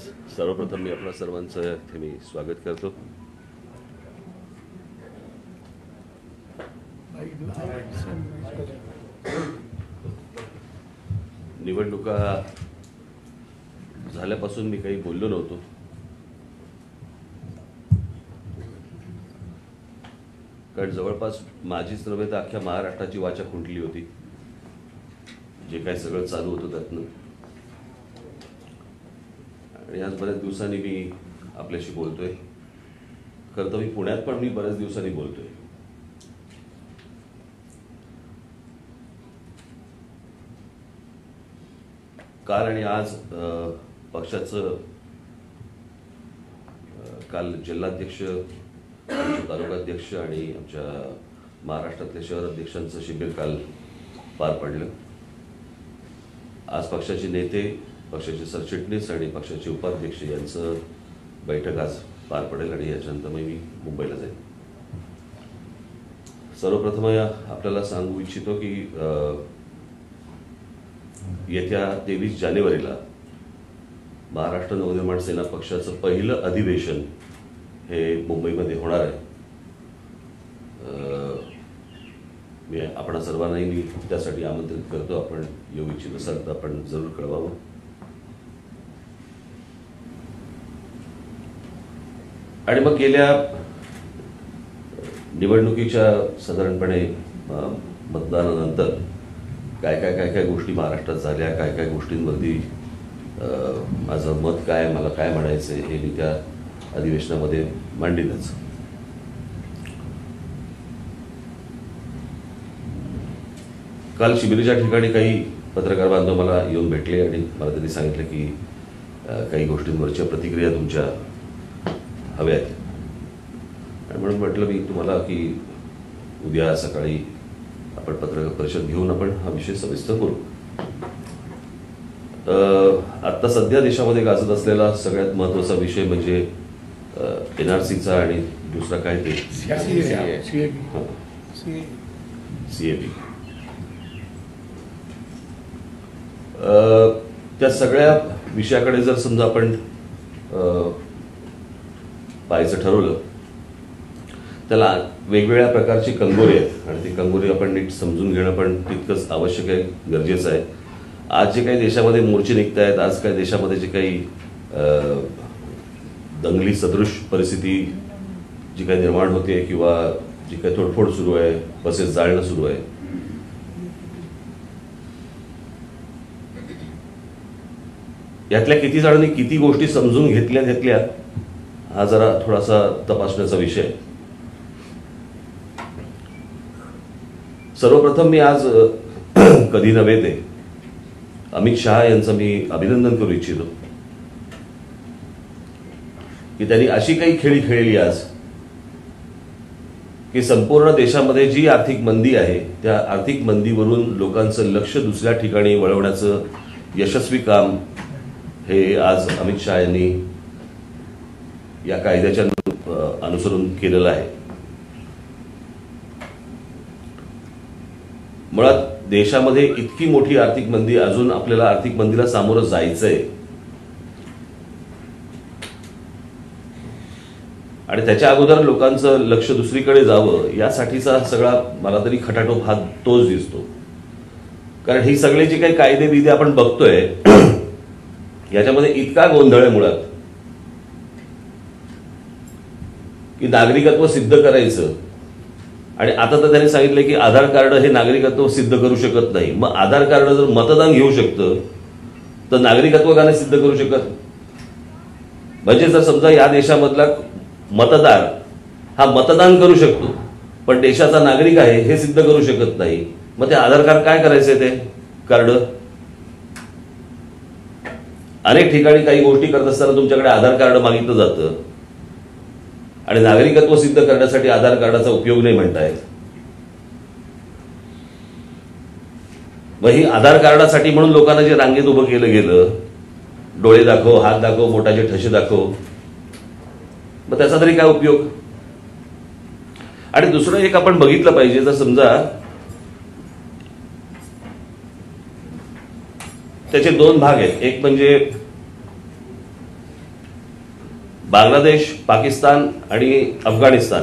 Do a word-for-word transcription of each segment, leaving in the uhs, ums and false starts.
सर्वप्रथम मी आपल्या सर्वांचं इथे मी स्वागत करतो. निवडणुका झाल्यापासून मी काही बोललो नव्हतो. कारण जवळपास माझीच नव्हे तर अख्ख्या महाराष्ट्राची वाचा खुंटली होती जे काय सगळं चालू होतं त्यातनं. आणि आज बऱ्याच दिवसांनी मी आपल्याशी बोलतोय. खरं तर मी पुण्यात पण मी बऱ्याच दिवसांनी बोलतोय. काल आणि आज पक्षाचं काल जिल्हाध्यक्ष, तालुकाध्यक्ष आणि आमच्या महाराष्ट्रातल्या शहर अध्यक्षांचं शिबिर काल पार पडलं. आज पक्षाचे नेते, पक्षाचे सरचिटणीस आणि पक्षाचे उपाध्यक्ष यांचं बैठक आज पार पडेल आणि याच्यानंतर मी मुंबईला जाईल. सर्वप्रथम आपल्याला सांगू इच्छितो की येत्या तेवीस जानेवारीला महाराष्ट्र नवनिर्माण सेना पक्षाचं पहिलं अधिवेशन हे मुंबईमध्ये होणार आहे. मी आपण सर्वांनाही मी त्यासाठी आमंत्रित करतो. आपण येऊ इच्छित असाल तर आपण जरूर कळवावं. आणि मग गेल्या निवडणुकीच्या साधारणपणे मतदानानंतर काय काय काय काय गोष्टी महाराष्ट्रात झाल्या, काय काय गोष्टींवरती माझं मत काय, मला काय म्हणायचं हे मी त्या अधिवेशनामध्ये मांडीलच. काल शिबिरीच्या ठिकाणी काही पत्रकार बांधव मला येऊन भेटले आणि मला त्यांनी सांगितलं की काही गोष्टींवरच्या प्रतिक्रिया तुमच्या हव्या आहेत. आणि म्हणून म्हटलं मी तुम्हाला की उद्या सकाळी आपण पत्रकार परिषद घेऊन आपण हा विषय सविस्तर करू. आता सध्या देशामध्ये गाजत असलेला सगळ्यात महत्त्वाचा विषय म्हणजे एनआरसीचा आणि दुसरा काय ते सीएबी. त्या सगळ्या विषयाकडे जर समजा आपण पाहायचं ठरवलं त्याला वेगवेगळ्या प्रकारची कंगोरी आहेत आणि ती कंगोरी आपण नीट समजून घेणं पण तितकंच आवश्यक आहे, गरजेचं आहे. आज जे काही देशामध्ये मोर्चे निघत आहेत, आज काही देशामध्ये जे काही दंगली सदृश परिस्थिती जी काही निर्माण होते किंवा जी काही तोडफोड सुरू आहे, बसेस जाळणं सुरू आहे, यातल्या किती जणांनी किती गोष्टी समजून घेतल्या घेतल्या हा जरा थोडासा तपासण्याचा विषय आहे. सर्वप्रथम मी आज कधी नव्हे ते अमित शहा यांचं मी अभिनंदन करू इच्छितो की त्यांनी अशी काही खेळी खेळली आज की संपूर्ण देशामध्ये जी आर्थिक मंदी आहे त्या आर्थिक मंदीवरून लोकांचं लक्ष दुसऱ्या ठिकाणी वळवण्याचं यशस्वी काम हे आज अमित शहा यांनी या कायद्याच्या अनुसरून केलेलं आहे. मुळात देशामध्ये इतकी मोठी आर्थिक मंदी, अजून आपल्याला आर्थिक मंदीला सामोरं जायचंय आणि त्याच्या अगोदर लोकांचं लक्ष दुसरीकडे जावं यासाठीचा सगळा मला तरी खटाटोप हा तोच दिसतो. कारण ही सगळे जे काही कायदे बिदे आपण बघतोय याच्यामध्ये इतका गोंधळ आहे मुळात की नागरिकत्व सिद्ध करायचं आणि आता तर त्यांनी सांगितलं की आधार कार्ड हे नागरिकत्व सिद्ध करू शकत नाही. मग आधार कार्ड जर मतदान घेऊ शकतं तर नागरिकत्व का नाही सिद्ध करू शकत? म्हणजे जर समजा या देशामधला मतदार हा मतदान करू शकतो पण देशाचा नागरिक आहे हे सिद्ध करू शकत नाही, मग ते आधार कार्ड काय करायचंय? ते कार्ड अनेक ठिकाणी काही गोष्टी करत असताना तुमच्याकडे आधार कार्ड मागितलं जातं आणि नागरिकत्व सिद्ध करण्यासाठी आधार कार्डाचा उपयोग नाही म्हणतायत. मग ही आधार कार्डासाठी म्हणून लोकांना जे रांगेत उभं केलं गेलं, डोळे दाखव, हात दाखव, बोटाचे ठसे दाखव, मग त्याचा तरी काय उपयोग? आणि दुसरं एक आपण बघितलं पाहिजे, जर समजा त्याचे दोन भाग आहेत. एक म्हणजे बांगलादेश, पाकिस्तान आणि अफगाणिस्तान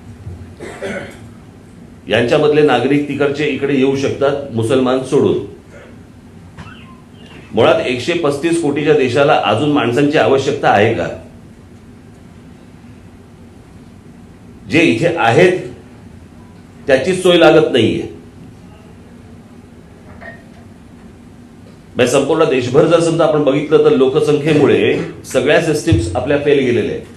यांच्यामधले नागरिक तिकडचे इकडे येऊ शकतात मुसलमान सोडून. मुळात एकशे पस्तीस कोटीच्या देशाला अजून माणसांची आवश्यकता आहे का? जे इथे आहेत त्याची सोय लागत नाहीये. संपूर्ण देशभर जर समजा आपण बघितलं तर लोकसंख्येमुळे सगळ्या सिस्टीम्स आपल्या फेल गेलेल्या आहेत.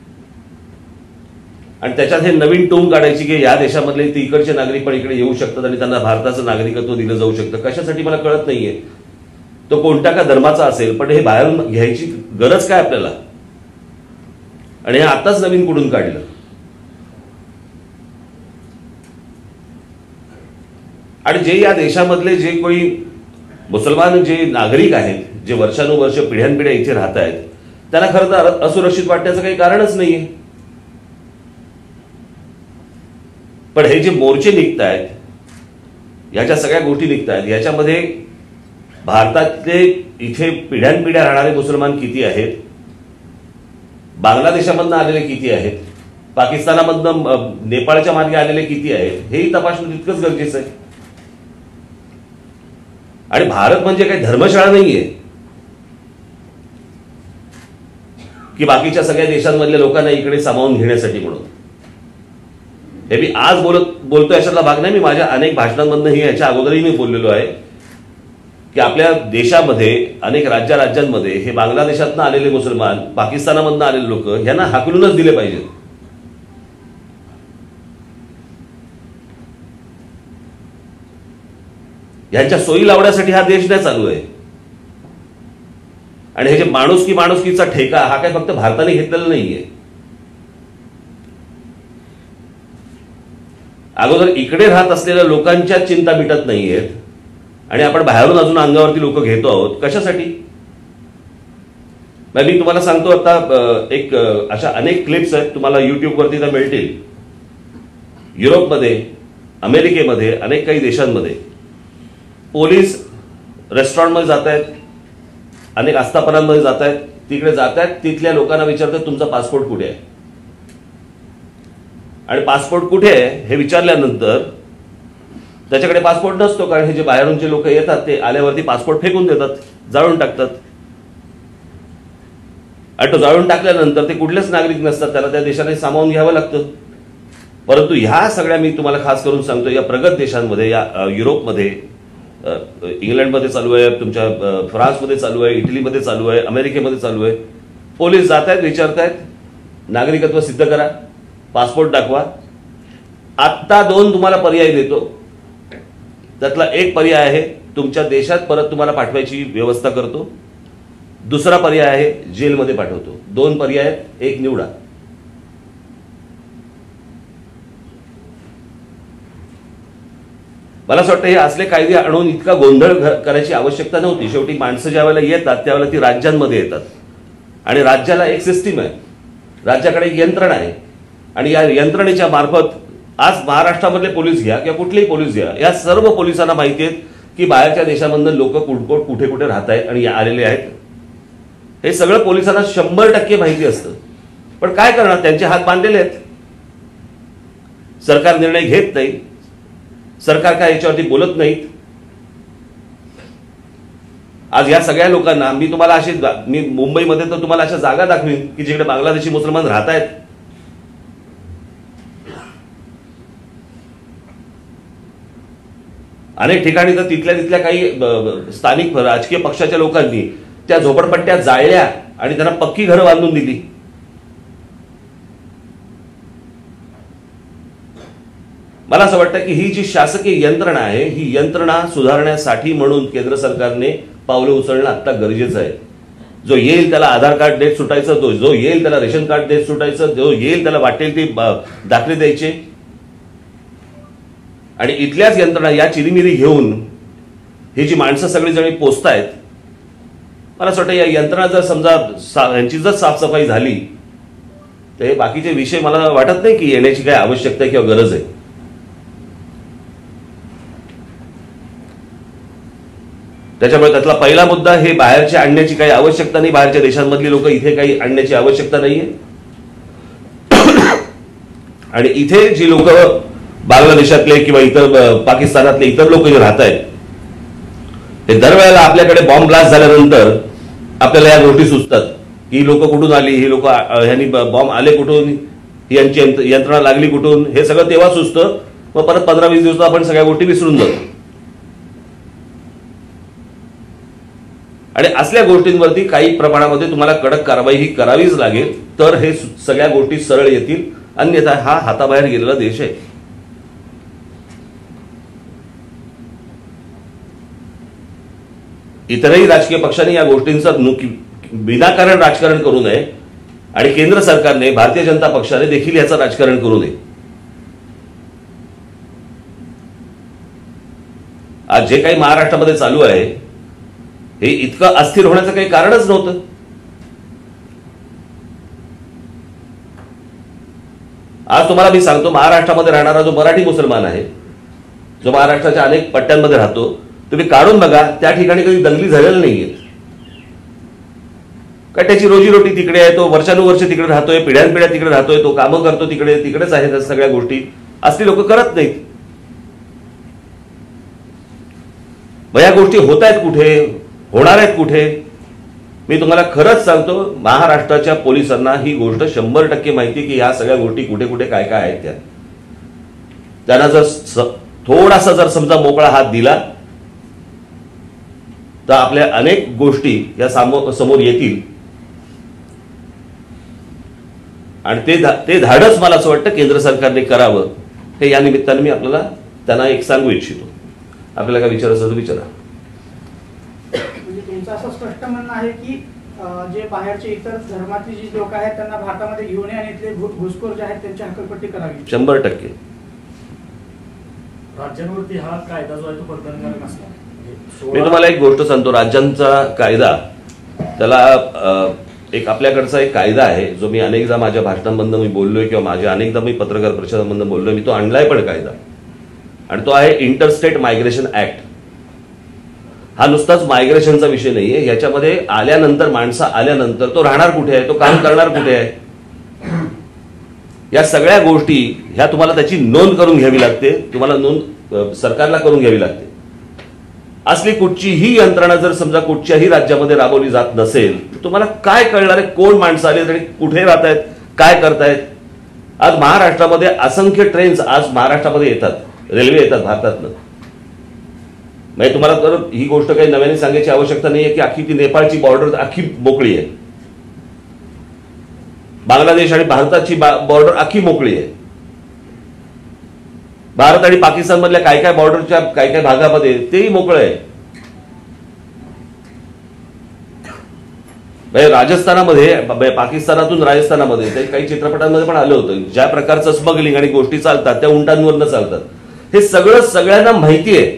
आणि त्याच्यात हे नवीन टोन काढायची की या देशामधले इकडचे नागरिक पण इकडे येऊ शकतात आणि त्यांना भारताचं नागरिकत्व दिलं जाऊ शकतं. कशासाठी मला कळत नाहीये. तो कोणत्या का धर्माचा असेल, पण हे बाहेरून घ्यायची गरज काय आपल्याला? आणि हे आताच नवीन कुठून काढलं? आणि जे या देशामधले जे कोणी मुसलमान जे नागरिक आहेत, जे वर्षानुवर्ष पिढ्यानपिढ्या इथे राहत आहेत, त्यांना खरं तर असुरक्षित वाटण्याचं काही कारणच नाहीये. पण हे जे मोर्चे निघत आहेत, याच्या सगळ्या गोष्टी निघत आहेत, याच्यामध्ये भारतातले इथे पिढ्यानपिढ्या राहणारे मुसलमान किती आहेत, बांगलादेशामधनं आलेले किती आहेत, पाकिस्तानामधनं नेपाळच्या मार्गे आलेले किती आहेत, हेही तपासणं तितकंच गरजेचं आहे. आणि भारत म्हणजे काही धर्मशाळा नाहीये की बाकीच्या सगळ्या देशांमधल्या लोकांना इकडे सामावून घेण्यासाठी म्हणून. हे मी आज बोलत बोलतोय अशातला भाग नाही. मी माझ्या अनेक भाषणांमधनं याच्या अगोदरही मी बोललेलो आहे की आपल्या देशामध्ये अनेक राज्य राज्यांमध्ये हे बांगलादेशातनं आलेले मुसलमान, पाकिस्तानामधनं आलेले लोक यांना हाकलूनच दिले पाहिजेत. यांच्या सोयी लावण्यासाठी हा देश नाही चालू आहे. आणि हे जे माणुसकी माणुसकीचा ठेका हा काय फक्त भारताने घेतलेला नाहीये. अगोदर इकडे राहत असलेल्या लोकांच्या चिंता मिटत नाहीयेत आणि आपण बाहेरून अजून अंगावरती लोक घेतो आहोत. कशासाठी? मी तुम्हाला सांगतो, आता एक अशा अनेक क्लिप्स आहेत, तुम्हाला युट्यूबवरती त्या मिळतील. युरोपमध्ये, अमेरिकेमध्ये, अनेक काही देशांमध्ये पोलीस रेस्टॉरंटमध्ये जात आहेत, अनेक आस्थापनांमध्ये जात आहेत, तिकडे जात आहेत, तिथल्या लोकांना विचारतात तुमचा पासपोर्ट कुठे आहे. आणि पासपोर्ट कुठे आहे हे विचारल्यानंतर त्याच्याकडे पासपोर्ट नसतो, कारण हे जे बाहेरून लोक येतात ते आल्यावरती पासपोर्ट फेकून देतात, जाळून टाकतात. आणि तो जाळून टाकल्यानंतर ते कुठलेच नागरिक नसतात, त्याला त्या देशाने सामावून घ्यावं लागतं. परंतु ह्या सगळ्या मी तुम्हाला खास करून सांगतो, या प्रगत देशांमध्ये, या युरोपमध्ये, इंग्लंडमध्ये चालू आहे, तुमच्या फ्रान्समध्ये चालू आहे, इटलीमध्ये चालू आहे, अमेरिकेमध्ये चालू आहे. पोलीस जात आहेत, विचारतायत नागरिकत्व सिद्ध करा, पासपोर्ट दाखवा. आत्ता दोन तुम्हाला पर्याय देतो. त्यातला एक पर्याय आहे तुमच्या देशात परत तुम्हाला पाठवायची व्यवस्था करतो. दुसरा पर्याय आहे जेलमध्ये पाठवतो. दोन पर्याय आहेत, एक निवडा. मला असं वाटतं हे असले कायदे आणून इतका गोंधळ करायची आवश्यकता नव्हती. शेवटी माणसं ज्या वेळेला येतात त्यावेळेला ती राज्यांमध्ये येतात आणि राज्याला एक सिस्टीम आहे, राज्याकडे एक यंत्रणा आहे. आणि या यंत्रणेच्या मार्फत आज महाराष्ट्रामधले पोलीस घ्या किंवा कुठलेही पोलीस घ्या, या सर्व पोलिसांना माहिती आहेत की बाहेरच्या देशामधून लोक कुठकोट कुठे कुठे राहत आहेत आणि आलेले आहेत. हे सगळं पोलिसांना शंभर टक्के माहिती असतं. पण काय करणार, त्यांचे हात बांधलेले आहेत. सरकार निर्णय घेत नाही, सरकार काय याच्यावरती बोलत नाहीत. आज या सगळ्या लोकांना मी तुम्हाला अशी, मी मुंबईमध्ये तर तुम्हाला अशा जागा दाखवीन की जिकडे बांगलादेशी मुसलमान राहत आहेत. अनेक ठिकाणी तर तिथल्या तिथल्या काही स्थानिक राजकीय पक्षाच्या लोकांनी त्या झोपडपट्ट्या जाळल्या आणि त्यांना पक्की घरं बांधून दिली. मला असं वाटतं की ही जी शासकीय यंत्रणा आहे, ही यंत्रणा सुधारण्यासाठी म्हणून केंद्र सरकारने पावलं उचलणं आता गरजेचं आहे. जो येईल त्याला आधार कार्ड देत सुटायचं, तो जो येईल त्याला रेशन कार्ड देत सुटायचं, जो येईल त्याला वाटेल ते दाखले द्यायचे. आणि इथल्याच यंत्रणा या चिरीमिरी घेऊन ही जी माणसं सगळी जणी पोचतायत, मला असं वाटतं या यंत्रणा जर समजा यांची जर साफसफाई झाली तर हे बाकीचे विषय मला वाटत नाही की येण्याची काय आवश्यकता किंवा गरज आहे. त्याच्यामुळे त्यातला पहिला मुद्दा हे बाहेरच्या आणण्याची काही आवश्यकता नाही, बाहेरच्या देशांमधली लोक इथे काही आणण्याची आवश्यकता नाहीये. आणि इथे जी लोक बांगलादेशातले किंवा इतर पाकिस्तानातले इतर लोक जे राहत आहेत ते दरवेळेला आपल्याकडे बॉम्ब ब्लास्ट झाल्यानंतर आपल्याला या गोष्टी सुचतात की ही लोक कुठून आली, ही लोक ह्यांनी बॉम्ब आले कुठून, ही यांची यंत्रणा लागली कुठून, हे सगळं तेव्हा सुचतं. मग परत पंधरा वीस दिवसात आपण सगळ्या गोष्टी विसरून जातो. आणि असल्या गोष्टींवरती काही प्रमाणामध्ये तुम्हाला कडक कारवाई ही करावीच लागेल, तर हे सगळ्या गोष्टी सरळ येतील. अन्यथा हा हाताबाहेर गेलेला देश आहे. इतरही राजकीय पक्षांनी या गोष्टींचं विनाकारण राजकारण करू नये आणि केंद्र सरकारने, भारतीय जनता पक्षाने देखील याचं राजकारण करू नये. आज जे काही महाराष्ट्रामध्ये चालू आहे हे इतकं अस्थिर होण्याचं काही कारणच नव्हतं. आज तुम्हाला मी सांगतो, महाराष्ट्रामध्ये राहणारा जो मराठी मुसलमान आहे, जो महाराष्ट्राच्या अनेक पट्ट्यांमध्ये राहतो, तुम्ही काढून बघा, त्या ठिकाणी कधी दंगली झालेल्या नाहीये. का त्याची रोजीरोटी तिकडे आहे, तो वर्षानुवर्ष तिकडे राहतोय, पिढ्यानपिढ्या तिकडे राहतोय, तो कामं करतो तिकडे, तिकडेच आहेत सगळ्या गोष्टी. असली लोक करत नाहीत. मग या गोष्टी होत आहेत कुठे, होणार आहेत कुठे? मी तुम्हाला खरंच सांगतो, महाराष्ट्राच्या पोलिसांना ही गोष्ट शंभर टक्के माहिती की या सगळ्या गोष्टी कुठे कुठे काय काय आहेत. त्या त्यांना जर थोडासा जर समजा मोकळा हात दिला तर आपल्या अनेक गोष्टी या समोर येतील. आणि ते ते धाडस मला असं वाटतं केंद्र सरकारने करावं. हे या निमित्ताने मी आपल्याला त्यांना एक सांगू इच्छितो. आपल्याला काय विचारायचं तर विचारा. म्हणजे तुमचं असं स्पष्ट म्हणणं आहे की जे बाहेरचे इतर धर्मातली जी लोक आहेत त्यांना भारतामध्ये घेऊन ये आणि इथले घुसखोर जे आहेत त्यांची हकालपट्टी करावी. शंभर टक्के राज्यांवरती हा कायदा जो आहे तो बंधनकारक असला. मी तुम्हाला एक गोष्ट सांगतो, राज्यांचा कायदा त्याला एक आपल्याकडचा एक कायदा आहे जो मी अनेकदा माझ्या भाषणांमधून मी बोललोय किंवा माझ्या अनेकदा मी पत्रकार परिषदांमधून बोललोय. मी तो आणलाय पण कायदा, आणि तो आहे इंटरस्टेट मायग्रेशन ऍक्ट. हा नुसताच मायग्रेशनचा विषय नाहीये. याच्यामध्ये आल्यानंतर, माणसं आल्यानंतर तो राहणार कुठे आहे, तो काम करणार कुठे आहे, या सगळ्या गोष्टी ह्या तुम्हाला त्याची नोंद करून घ्यावी लागते. तुम्हाला नोंद सरकारला करून घ्यावी लागते. असली कुठचीही यंत्रणा जर समजा कुठच्याही राज्यामध्ये राबवली जात नसेल तर तुम्हाला काय कळणार आहे कोण माणसं आली आणि कुठे राहत आहेत, काय करतायत. आज महाराष्ट्रामध्ये असंख्य ट्रेन्स आज महाराष्ट्रामध्ये येतात, रेल्वे येतात भारतातनं. म्हणजे तुम्हाला तर ही गोष्ट काही नव्याने सांगायची आवश्यकता नाहीये की अख्खी ती नेपाळची बॉर्डर अख्खी मोकळी आहे, बांगलादेश आणि भारताची बॉर्डर अख्खी मोकळी आहे. भारत आणि पाकिस्तान मधल्या काय काय बॉर्डरच्या काय काय भागामध्ये तेही मोकळं आहे. राजस्थानामध्ये, पाकिस्तानातून राजस्थानामध्ये ते काही चित्रपटांमध्ये पण आलं होतं, ज्या प्रकारचं स्मगलिंग आणि गोष्टी चालतात त्या उंटांवरनं चालतात. हे सगळं सगळ्यांना माहिती आहे.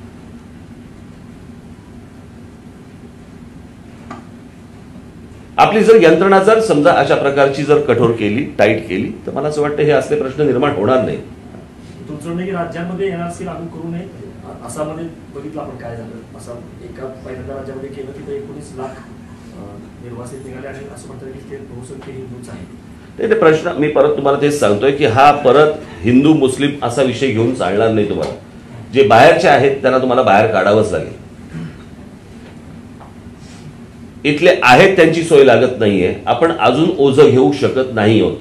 आपली जर यंत्रणा जर समजा अशा प्रकारची जर कठोर केली, टाईट केली, तर मला असं वाटतं हे असले प्रश्न निर्माण होणार नाही. तुमचं म्हणणं की राज्यांमध्ये एनआरसी लागू करू नये. आसाममध्ये बघितलं आपण काय झालं. आसाम एका पहिल्यांदा राज्यामध्ये केलं तिथे एकोणीस लाख निर्वासित निघाले आणि असं म्हणतात की ते बहुसंख्य हिंदूच आहेत. ते प्रश्न मी परत तुम्हाला तेच सांगतोय की हा परत हिंदू मुस्लिम असा विषय घेऊन चालणार नाही. तुम्हाला जे बाहेरचे आहेत त्यांना तुम्हाला बाहेर काढावंच लागेल. इथले आहेत त्यांची सोय लागत नाहीये. आपण अजून ओझं घेऊ शकत नाही आहोत.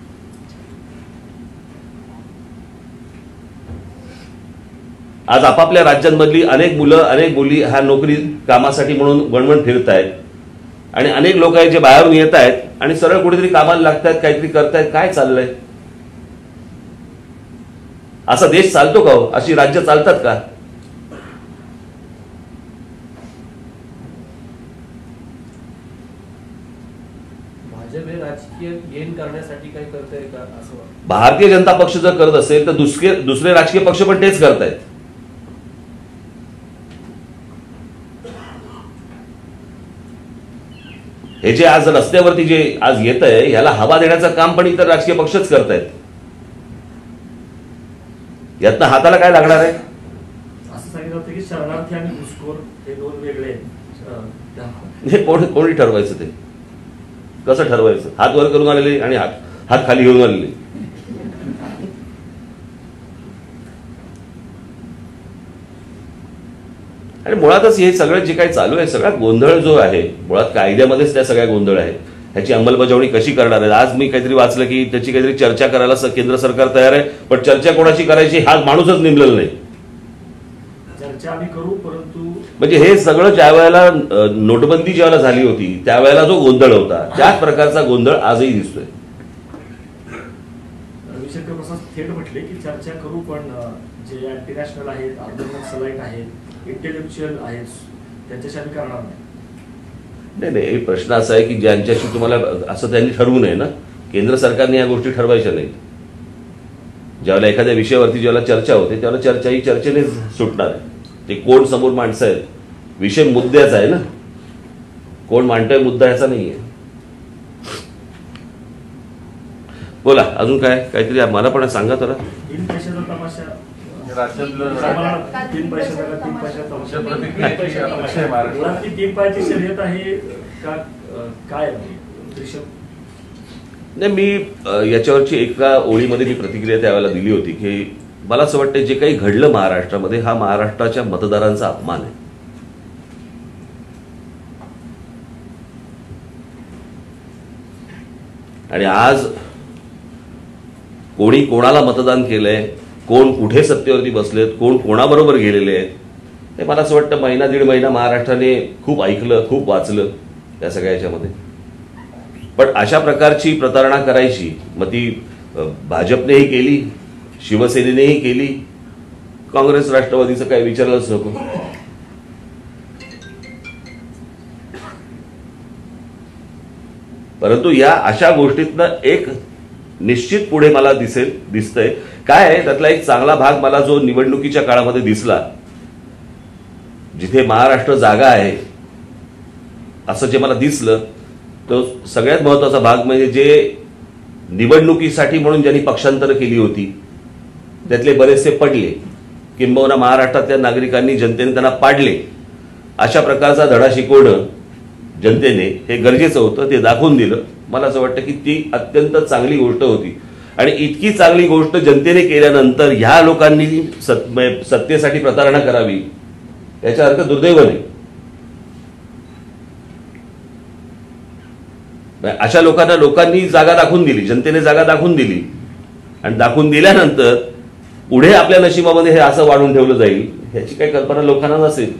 आज आपापल्या राज्यांमधली अनेक मुलं, अनेक मुली ह्या नोकरी कामासाठी म्हणून वणवण फिरतायत आणि अनेक लोक आहेत जे बाहेरून येत आहेत आणि सरळ कुठेतरी कामाला लागतायत, काहीतरी करतायत. काय चाललंय? असा देश चालतो का हो? अशी राज्य चालतात का? भाजप हे राजकीय गेन करण्यासाठी काय करत आहे का असं वाटतं? भारतीय जनता पक्ष जर करत असेल तर दुसरे दुसरे राजकीय पक्ष पण तेच करतायत. हे जे आज रस्त्यावरती जे आज येत आहे याला हवा देण्याचं काम पण इतर राजकीय पक्षच करतायत. यातनं हाताला काय लागणार आहे? असं सांगितलं होतं की शरणार्थी आणि घुसखोर हे दोन वेगळे आहेत. अं, त्या- हे कोण कोणी ठरवायचं ते कसं ठरवायचं? हात वर करून आलेले आणि हात हात खाली घेऊन आलेले. आणि मुळातच हे सगळं जे काही चालू आहे सगळा गोंधळ जो आहे मुळात कायद्यामध्येच त्या सगळ्या गोंधळ आहे. ह्याची अंमलबजावणी कशी करणार आहे? आज मी काहीतरी वाचलं की त्याची काहीतरी चर्चा करायला स- केंद्र सरकार तयार आहे, पण चर्चा कोणाची करायची हा माणूसच नेमलेला नाही. चर्चा आम्ही करू, परंतु म्हणजे हे सगळं ज्या वेळेला अ, नोटबंदी ज्यावेळेला झाली होती त्यावेळेला जो गोंधळ होता त्याच प्रकारचा गोंधळ आजही दिसतोय. रविशंकर प्रसाद थेट म्हटले की चर्चा करू, पण अं, जे अँटी नॅशनल आहेत, अर्धनक्सलाईट आहेत, इंटेलेक्च्युअल आहेत, त्यांच्याशी आम्ही करणार नाही. नाही नाही एक प्रश्न असा आहे की ज्यांच्याशी तुम्हाला असं त्यांनी ठरवू नये ना. केंद्र सरकारने या गोष्टी ठरवायच्या नाहीत. ज्यावेळेला एखाद्या विषयावरती ज्यावेळेला चर्चा होते त्यावेळेला चर्चा ही चर्चेने सुटणार आहे. ते कोण समोर माणसं आहेत विषय मुद्द्याचा आहे ना, कोण मांडतोय मुद्दा याचा नाहीये. बोला अजून काय काहीतरी मला पण सांगा तर. तीन पैशाचा तमाशा राज्यातलं आम्हाला तीन पैशाचा का तीन पैशाचा तमाशा प्रतिक्रियेची अपेक्षा आहे महाराष्ट्रात. मुळात ती तीन पायाची शर्यत आहे का अं, काय आहे? दृश्य नाही मी अ, याच्यावरची एका ओळीमध्ये मी प्रतिक्रिया त्यावेळेला दिली होती की मला असं वाटतं जे काही घडलं महाराष्ट्रामध्ये हा महाराष्ट्राच्या मतदारांचा अपमान आहे. आणि आज कोणी कोणाला मतदान केलंय, कोण कुठे सत्तेवरती बसलेत, कोण कोणाबरोबर गेलेले आहेत हे मला असं वाटतं महिना दीड महिना महाराष्ट्राने खूप ऐकलं, खूप वाचलं या सगळ्या याच्यामध्ये. पण अशा प्रकारची प्रतारणा करायची मग ती अ, भाजपनेही केली, शिवसेनेनेही केली, काँग्रेस राष्ट्रवादीचं काही विचारायलाच नको. परंतु या अशा गोष्टीतनं एक निश्चित पुढे मला दिसेल दिसतंय काय आहे त्यातला एक चांगला भाग मला जो निवडणुकीच्या काळामध्ये दिसला, जिथे महाराष्ट्र जागा आहे असं जे मला दिसलं तो सगळ्यात महत्वाचा भाग म्हणजे जे निवडणुकीसाठी म्हणून ज्यांनी पक्षांतरं केली होती त्यातले बरेचसे पडले, किंबहुना महाराष्ट्रातल्या नागरिकांनी जनतेने त्यांना पाडले. अशा प्रकारचा धडा शिकवणं जनतेने हे गरजेचं होतं, ते दाखवून दिलं. मला असं वाटतं की ती अत्यंत चांगली गोष्ट होती. आणि इतकी चांगली गोष्ट जनतेने केल्यानंतर ह्या लोकांनी सत- सत्तेसाठी प्रतारणा करावी याचा अर्थ दुर्दैव नाही. अशा लोकांना लोकांनी जागा दाखवून दिली, जनतेने जागा दाखवून दिली आणि दाखवून दिल्यानंतर पुढे आपल्या नशिबामध्ये हे असं वाढून ठेवलं जाईल ह्याची काही कल्पना लोकांना नसेल.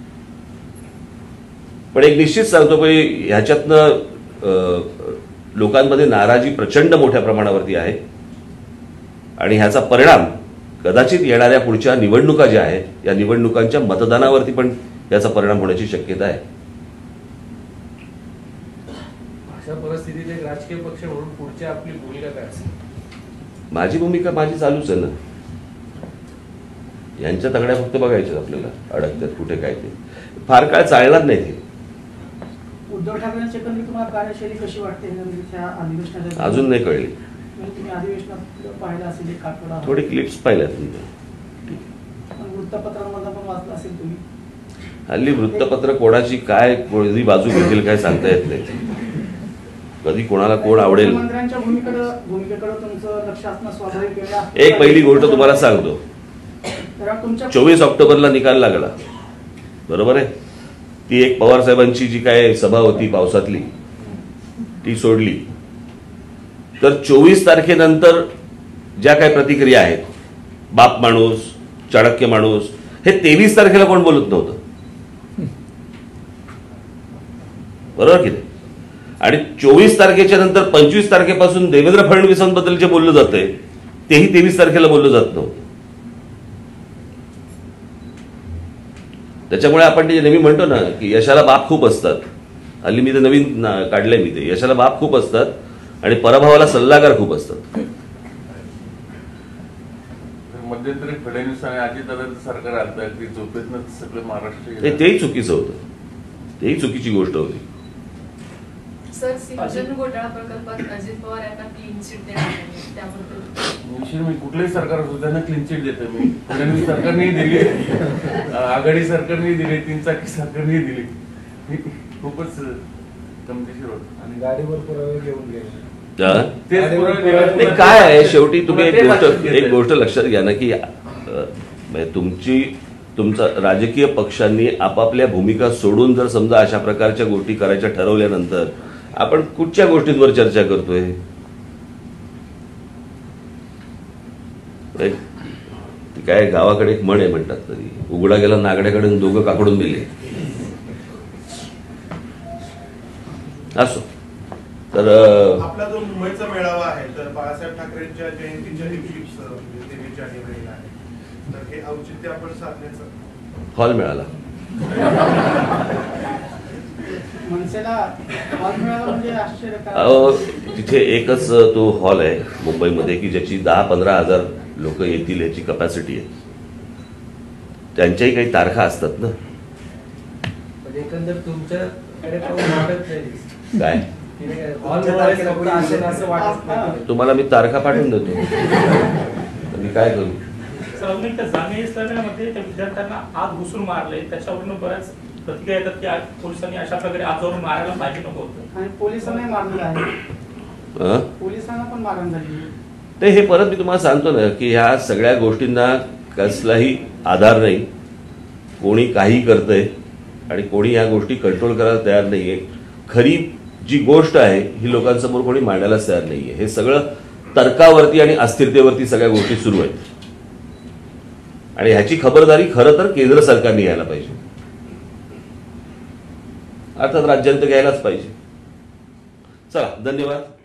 पण एक निश्चित सांगतो की ह्याच्यातनं अं, लोकांमध्ये नाराजी प्रचंड मोठ्या प्रमाणावरती आहे आणि ह्याचा परिणाम कदाचित येणाऱ्या पुढच्या निवडणुका ज्या आहेत या निवडणुकांच्या मतदानावरती पण याचा परिणाम होण्याची शक्यता आहे. अशा परिस्थितीत एक राजकीय पक्ष म्हणून पुढची आपली भूमिका काय असेल? माझी भूमिका माझी चालूच आहे ना. यांच्या तगड्या फक्त बघायच्या आपल्याला अडकतात कुठे काय ते. फार काळ चालणार नाही ते. उद्धव ठाकरेंची एकंदरीत तुम्हाला कार्यशैली कशी वाटते एकंदरीत त्या अधिवेशनाच्या? अजून नाही कळली. म्हणजे तुम्ही अधिवेशनात पाहिलं असेल एक आठवडा, थोडी क्लिप्स पाहिल्यात मी. पण वृत्तपत्रांमध्ये पण वाचलं असेल तुम्ही. हल्ली वृत्तपत्र कोणाची काय कोणी बाजू घेतील काय सांगता येत नाही. कधी कोणाला कोण आवडेल. मुख्यमंत्र्यांच्या भूमिकेकडे भूमिकेकडे तुमचं लक्ष असणं स्वाभाविक आहे. एक पहिली गोष्ट तुम्हाला सांगतो. कारण तुमच्या चोवीस ऑक्टोबरला निकाल लागला बरोबर आहे. ती एक पवार साहेबांची जी काय सभा होती पावसातली ती सोडली तर चोवीस तारखेनंतर ज्या काही प्रतिक्रिया आहेत, बाप माणूस, चाणक्य माणूस, हे तेवीस तारखेला कोण बोलत नव्हतं बरोबर की नाही. आणि चोवीस तारखेच्या नंतर पंचवीस तारखेपासून देवेंद्र फडणवीसांबद्दल जे बोललं जातंय तेही तेवीस तारखेला बोललं जात नव्हतं. त्याच्यामुळे आपण ते नेहमी म्हणतो ना की यशाला बाप खूप असतात. हल्ली मी ते नवीन काढलंय मी ते, यशाला बाप खूप असतात आणि पराभवाला सल्लागार खूप असतात. मध्यंतरी फडणवीस आणि अजितदादांचं सरकार आलं अगदी झोपेतनं सगळं महाराष्ट्र तेही चुकीचं होतं. तेही चुकीची गोष्ट होती. सर, सिंचन घोटाळा प्रकल्पात अजित पवार यांना क्लीन चिट देण्यात आली, त्याबद्दल निश्चित मी कुठलंही सरकार असो त्यांना क्लीन चिट देतो मी. फडणवीस सरकारनेही दिली, आघाडी सरकारनेही दिली, तीन चाकी सरकारनेही दिली. खूपच गमतीशीर होत. आणि गाडीवर पुरावे घेऊन गेले. हा? तेच पुरावे नाही, दिले. काय आहे शेवटी तुम्ही एक ते गोष्ट लक्षात घेतलंय. एक गोष्ट लक्षात घ्या ना की अ, म्हणजे तुमची तुमचा राजकीय पक्षांनी आपापल्या भूमिका सोडून जर समजा अशा प्रकारच्या गोष्टी करायच्या ठरवल्यानंतर आपण कुठच्या गोष्टींवर चर्चा करतोय? एक- ती काय गावाकडे एक म्हण आहे म्हणतात, तरी उघडा गेला नागड्याकडे आणि दोघं काकडून मिले. असो तर अ, आपला जो मुंबईचा मेळावा आहे तर बाळासाहेब ठाकरेंच्या जयंतीच्या दिवशी तेवीस जानेवारीला आहे, तर हे औचित्य आपण साधण्याचं हॉल मिळाला. मनसेला हॉल मिळाला म्हणजे आश्चर्य अहो, का? तिथे एकच तो हॉल आहे मुंबईमध्ये की ज्याची दहा पंधरा हजार लोक येतील याची कपॅसिटी आहे. त्यांच्याही काही तारखा असतात ना. म्हणजे एकंदर तुमच्याकडे पाहून वाटत नाही काय हॉलमुळे फक्त असेल असं वाटत नाही. तुम्हाला मी तारखा पाठवून देतो, तर मी काय करू? सार्वजनिक त्या जामिया इस्लामियामध्ये त्या विद्यार्थ्यांना आत घुसून मारले, त्याच्यावरून बऱ्याच प्रतिक्रिया येतात की आज पोलिसांनी अशा प्रकारे आत जाऊन मारायला पाहिजे नको होतं. आणि पोलिसांनाही मारलेलं आहे, हं? पोलिसांना पण मारण झाली. ते हे परत मी तुम्हाला सांगतो ना की ह्या सगळ्या गोष्टींना कसलाही आधार नाही. कोणी काही करतंय आणि कोणी ह्या गोष्टी कंट्रोल करायला तयार नाहीये. खरी जी गोष्ट आहे ही लोकांसमोर कोणी मांडायलाच तयार नाहीये. हे सगळं तर्कावरती आणि अस्थिरतेवरती सगळ्या गोष्टी सुरू आहेत आणि ह्याची खबरदारी खरं तर केंद्र सरकारने घ्यायला पाहिजे, अर्थात राज्यांत घ्यायलाच पाहिजे. चला, धन्यवाद.